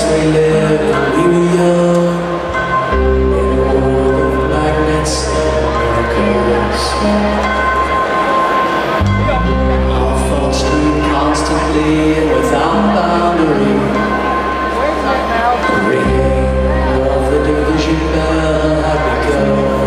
we lived when we were young, in a world of magnets and miracles. Our thoughts grew constantly and without boundary. The ringing of the division bell had begun.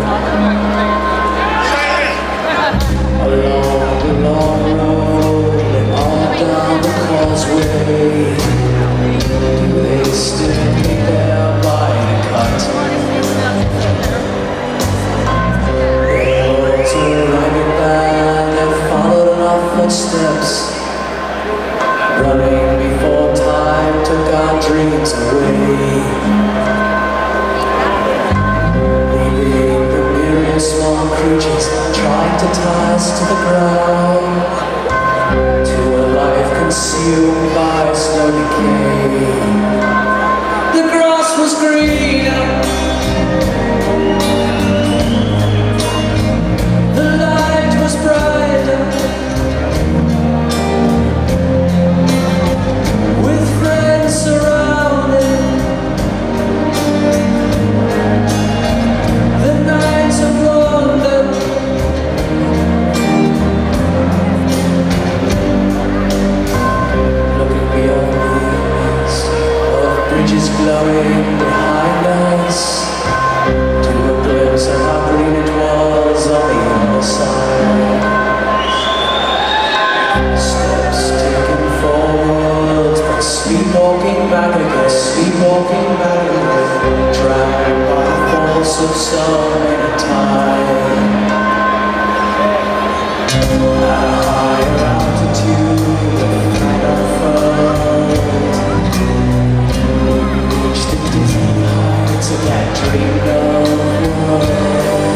Along the long road and on down the causeway, do they still keep their body cut? There was a ragged band that followed in our footsteps, running before time took our dreams away, leaving the myriad small creatures trying to tie us to the ground, to a life consumed by slow decay. The grass was greener, the light was brighter, with friends surrounding. The nights of wonder, looking beyond the mist of bridges glowing behind us, to a glimpse of how green it was on the other side. Steps taken forwards, but sleepwalking back again, dragged by the force of some inner tide. At a higher altitude, the night unfurled, reached the dizzy heights of that dreamed of world.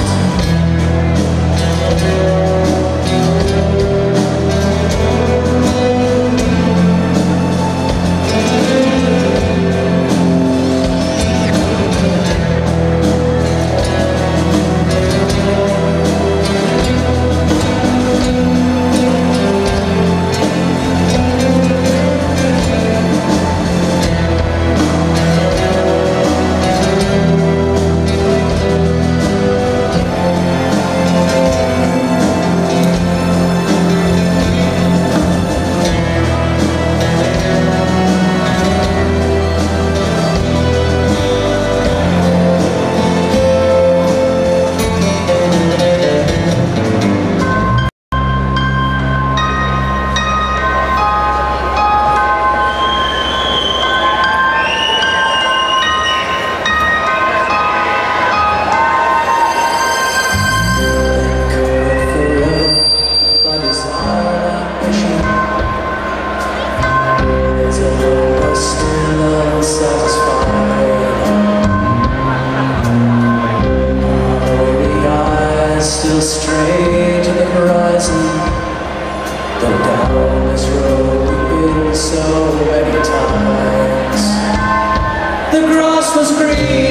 Still stray to the horizon, though down this road we've been so many times. The grass was green.